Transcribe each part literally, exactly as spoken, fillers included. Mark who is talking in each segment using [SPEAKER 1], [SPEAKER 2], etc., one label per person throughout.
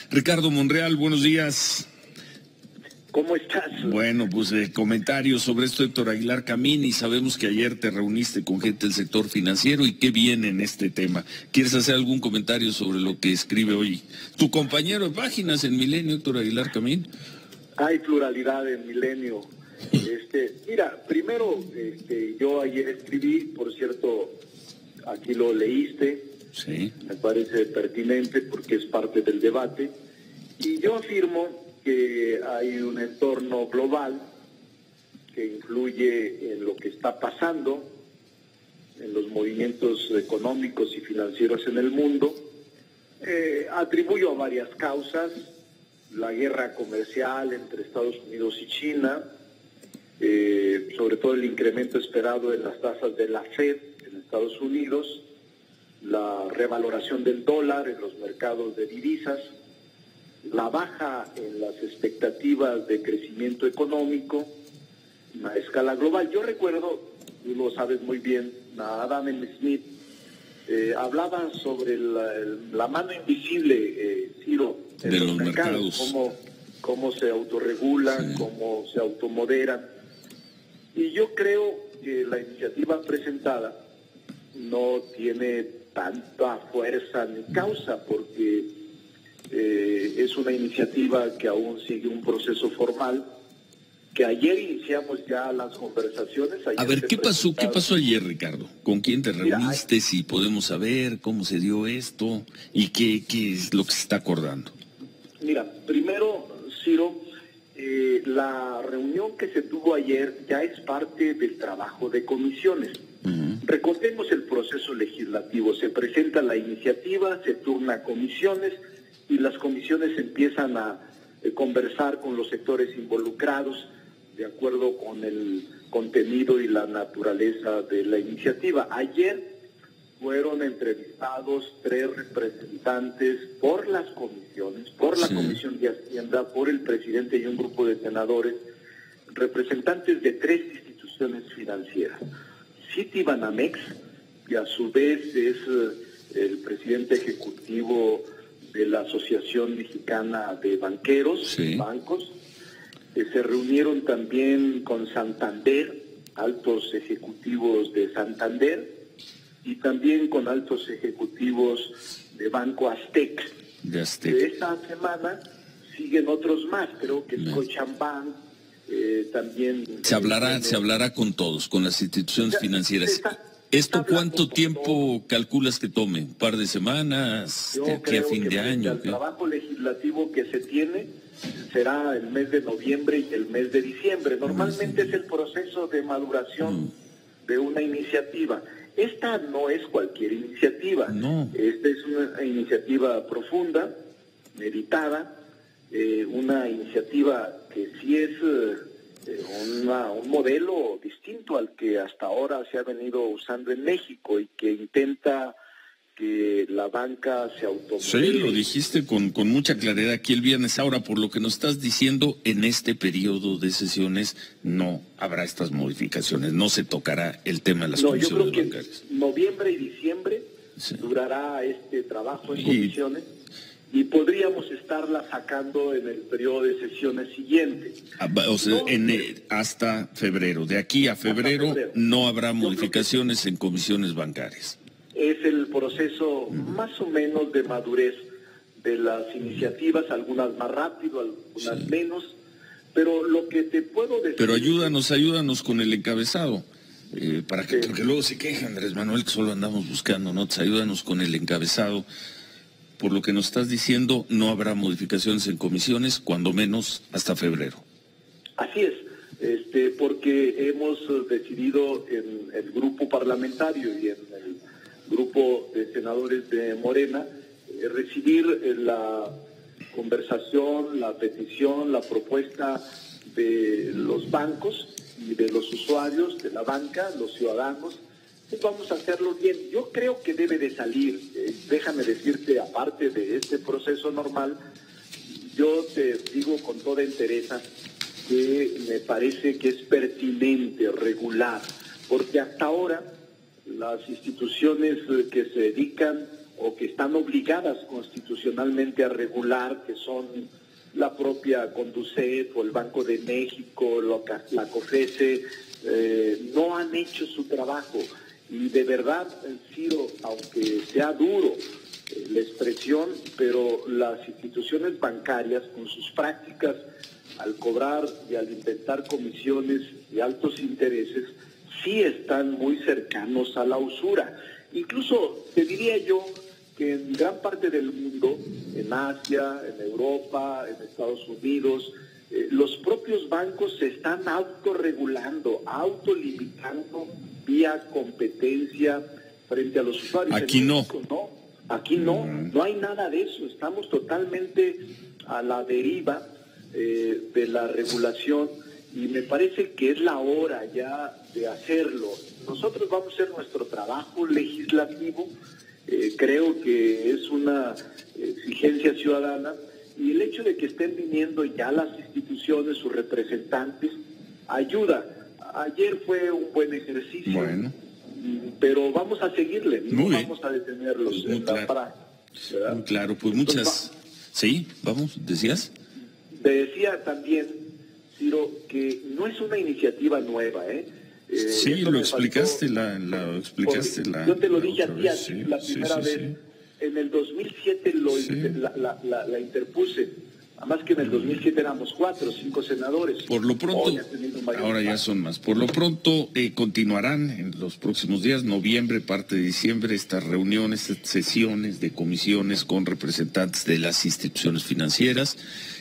[SPEAKER 1] Ricardo Monreal, buenos días.
[SPEAKER 2] ¿Cómo estás?
[SPEAKER 1] Bueno, pues eh, comentarios sobre esto, Héctor Aguilar Camín, y sabemos que ayer te reuniste con gente del sector financiero y qué viene en este tema. ¿Quieres hacer algún comentario sobre lo que escribe hoy tu compañero de páginas en Milenio, Héctor Aguilar Camín?
[SPEAKER 2] Hay pluralidad en Milenio. Este, mira, primero, este, yo ayer escribí, por cierto, aquí lo leíste,
[SPEAKER 1] sí.
[SPEAKER 2] Me parece pertinente porque es parte del debate, y yo afirmo que hay un entorno global que influye en lo que está pasando, en los movimientos económicos y financieros en el mundo. Eh, atribuyo a varias causas: la guerra comercial entre Estados Unidos y China, eh, sobre todo el incremento esperado en las tasas de la Fed en Estados Unidos, la revaloración del dólar en los mercados de divisas, la baja en las expectativas de crecimiento económico a escala global. Yo recuerdo, tú lo sabes muy bien, a Adam Smith eh, hablaba sobre la, la mano invisible, eh, Ciro, en
[SPEAKER 1] de
[SPEAKER 2] los,
[SPEAKER 1] los
[SPEAKER 2] mercados,
[SPEAKER 1] mercados.
[SPEAKER 2] Cómo, cómo se autorregulan, sí. cómo se automoderan. Y yo creo que la iniciativa presentada no tiene tanta fuerza ni causa, porque Eh, es una iniciativa que aún sigue un proceso formal, que ayer iniciamos ya las conversaciones. Ayer
[SPEAKER 1] A ver, ¿qué pasó, ¿qué pasó ayer, Ricardo? ¿Con quién te reuniste? Mira, si podemos saber cómo se dio esto y qué, qué es lo que se está acordando.
[SPEAKER 2] Mira, primero, Ciro, eh, la reunión que se tuvo ayer ya es parte del trabajo de comisiones. Uh-huh. Recordemos el proceso legislativo: se presenta la iniciativa, se turna a comisiones, y las comisiones empiezan a eh, conversar con los sectores involucrados de acuerdo con el contenido y la naturaleza de la iniciativa. Ayer fueron entrevistados tres representantes por las comisiones, por la sí. Comisión de Hacienda, por el presidente y un grupo de senadores, representantes de tres instituciones financieras: Citibanamex, que a su vez es eh, el presidente ejecutivo de la Asociación Mexicana de Banqueros, sí. bancos. Eh, se reunieron también con Santander, altos ejecutivos de Santander, y también con altos ejecutivos de Banco Aztec.
[SPEAKER 1] De Aztec.
[SPEAKER 2] De esta semana siguen otros más, creo que Scotiabank, eh, también...
[SPEAKER 1] Se hablará, eh, se hablará con todos, con las instituciones ya, financieras. Está, ¿Esto cuánto tiempo calculas que tome? ¿Un par de semanas?
[SPEAKER 2] Yo
[SPEAKER 1] ¿De aquí
[SPEAKER 2] creo
[SPEAKER 1] a fin
[SPEAKER 2] que
[SPEAKER 1] de año?
[SPEAKER 2] El trabajo legislativo que se tiene será el mes de noviembre y el mes de diciembre. Normalmente sí. es el proceso de maduración mm. de una iniciativa. Esta no es cualquier iniciativa.
[SPEAKER 1] No.
[SPEAKER 2] Esta es una iniciativa profunda, meditada, eh, una iniciativa que sí es... Eh, Una, un modelo distinto al que hasta ahora se ha venido usando en México y que intenta que la banca se automodele.
[SPEAKER 1] Sí, lo dijiste con, con mucha claridad aquí el viernes. Ahora, por lo que nos estás diciendo, en este periodo de sesiones no habrá estas modificaciones, no se tocará el tema de las
[SPEAKER 2] no,
[SPEAKER 1] comisiones
[SPEAKER 2] yo creo
[SPEAKER 1] bancarias.
[SPEAKER 2] Que noviembre y diciembre sí. durará este trabajo en y... comisiones. Y podríamos estarla sacando en el periodo de sesiones siguiente.
[SPEAKER 1] O sea, no, en, eh, hasta febrero. De aquí a febrero, febrero. no habrá modificaciones en comisiones bancarias.
[SPEAKER 2] Es el proceso uh-huh. más o menos de madurez de las iniciativas, algunas más rápido, algunas sí. menos. Pero lo que te puedo decir...
[SPEAKER 1] Pero ayúdanos, ayúdanos con el encabezado. Eh, para que, sí. Porque luego se queja Andrés Manuel que solo andamos buscando notas. Ayúdanos con el encabezado. Por lo que nos estás diciendo, no habrá modificaciones en comisiones, cuando menos hasta febrero.
[SPEAKER 2] Así es, este, porque hemos decidido en el grupo parlamentario y en el grupo de senadores de Morena eh, recibir eh, la conversación, la petición, la propuesta de los bancos y de los usuarios de la banca, los ciudadanos. Vamos a hacerlo bien. Yo creo que debe de salir. Eh, déjame decirte, aparte de este proceso normal, yo te digo con toda entereza que me parece que es pertinente regular, porque hasta ahora las instituciones que se dedican o que están obligadas constitucionalmente a regular, que son la propia Conducef o el Banco de México, la COFESE, eh, no han hecho su trabajo. Y de verdad, Ciro, aunque sea duro eh, la expresión, pero las instituciones bancarias con sus prácticas al cobrar y al intentar comisiones y altos intereses, sí están muy cercanos a la usura. Incluso te diría yo que en gran parte del mundo, en Asia, en Europa, en Estados Unidos, eh, los propios bancos se están autorregulando, autolimitando vía competencia frente a los usuarios.
[SPEAKER 1] Aquí
[SPEAKER 2] en
[SPEAKER 1] no.
[SPEAKER 2] México, no. Aquí no, no hay nada de eso. Estamos totalmente a la deriva eh, de la regulación y me parece que es la hora ya de hacerlo. Nosotros vamos a hacer nuestro trabajo legislativo. Eh, creo que es una exigencia ciudadana y el hecho de que estén viniendo ya las instituciones, sus representantes, ayuda. Ayer fue un buen ejercicio,
[SPEAKER 1] bueno,
[SPEAKER 2] pero vamos a seguirle, no
[SPEAKER 1] muy
[SPEAKER 2] vamos a detenerlos
[SPEAKER 1] pues muy
[SPEAKER 2] en
[SPEAKER 1] claro.
[SPEAKER 2] la práctica.
[SPEAKER 1] Muy claro, pues muchas... Sí, vamos, ¿decías?
[SPEAKER 2] Te decía también, Ciro, que no es una iniciativa nueva, ¿eh? Eh,
[SPEAKER 1] sí, lo explicaste, la, la explicaste la
[SPEAKER 2] Yo te lo
[SPEAKER 1] la
[SPEAKER 2] dije a ti,
[SPEAKER 1] vez,
[SPEAKER 2] así,
[SPEAKER 1] sí,
[SPEAKER 2] la
[SPEAKER 1] sí,
[SPEAKER 2] primera
[SPEAKER 1] sí,
[SPEAKER 2] vez.
[SPEAKER 1] sí.
[SPEAKER 2] En el dos mil siete lo,
[SPEAKER 1] Sí.
[SPEAKER 2] la, la, la, la interpuse. Además que en el dos mil siete éramos cuatro, cinco senadores.
[SPEAKER 1] Por lo pronto,
[SPEAKER 2] Hoy ha tenido un mayor
[SPEAKER 1] ahora ya
[SPEAKER 2] impacto.
[SPEAKER 1] son más. Por lo pronto eh, continuarán en los próximos días, noviembre, parte de diciembre, estas reuniones, sesiones de comisiones con representantes de las instituciones financieras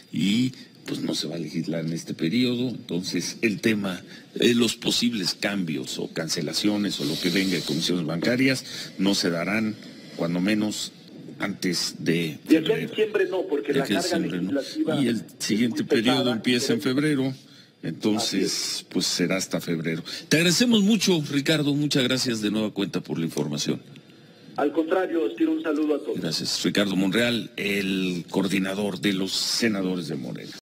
[SPEAKER 1] y pues no se va a legislar en este periodo. Entonces el tema de los posibles cambios o cancelaciones o lo que venga de comisiones bancarias no se darán cuando menos antes de
[SPEAKER 2] De aquí a
[SPEAKER 1] febrero.
[SPEAKER 2] diciembre no, porque
[SPEAKER 1] De
[SPEAKER 2] la
[SPEAKER 1] aquí a
[SPEAKER 2] carga
[SPEAKER 1] diciembre, ¿no?
[SPEAKER 2] legislativa...
[SPEAKER 1] Y el
[SPEAKER 2] es
[SPEAKER 1] siguiente
[SPEAKER 2] muy
[SPEAKER 1] periodo
[SPEAKER 2] pesada,
[SPEAKER 1] empieza en
[SPEAKER 2] pero-
[SPEAKER 1] febrero, entonces pues será hasta febrero. Te agradecemos mucho, Ricardo, muchas gracias de nueva cuenta por la información.
[SPEAKER 2] Al contrario, os tiro un saludo a todos.
[SPEAKER 1] Gracias. Ricardo Monreal, el coordinador de los senadores de Morena.